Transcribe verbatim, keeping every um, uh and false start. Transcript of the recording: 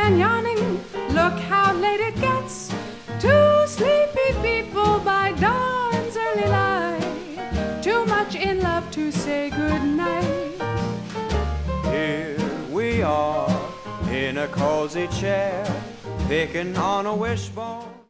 and yawning, look how late it gets. Two sleepy people by dawn's early light, too much in love to say goodnight. Here we are in a cozy chair, picking on a wishbone.